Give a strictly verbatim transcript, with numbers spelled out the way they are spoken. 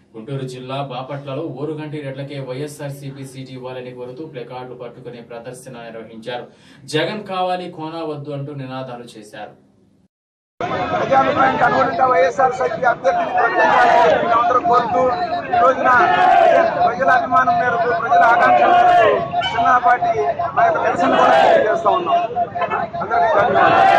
గుంటూరు జిల్లా బాపట్లలో ఓరుగంటి రెడ్లకే వైఎస్ఆర్సీపీ సీట్ ఇవ్వాలని కోరుతూ ప్లకార్డులు పట్టుకునే ప్రదర్శన నిర్వహించారు. జగన్ కావాలి కోనా వద్దు అంటూ నినాదాలు చేశారు. ప్రజాభిప్రాయానికి అనుగుణంగా వైఎస్ఆర్సీపీ అభ్యర్థిని ప్రకటించాలని అందరూ కోరుతూ ఈ రోజున ప్రజల అభిమానం మేరకు ప్రజల ఆకాంక్షల మేరకు చిన్నపాటి మా యొక్క నిరసన కూడా చేస్తూ ఉన్నాం. అందరికీ ధన్యవాదాలు.